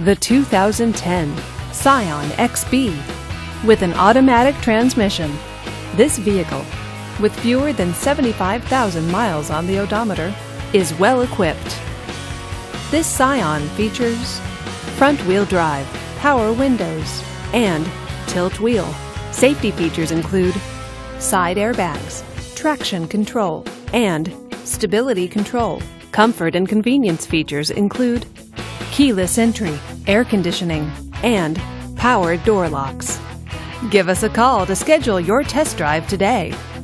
The 2010 Scion XB. With an automatic transmission, this vehicle, with fewer than 75,000 miles on the odometer, is well equipped. This Scion features front-wheel drive, power windows, and tilt wheel. Safety features include side airbags, traction control, and stability control. Comfort and convenience features include keyless entry, air conditioning, and power door locks. Give us a call to schedule your test drive today.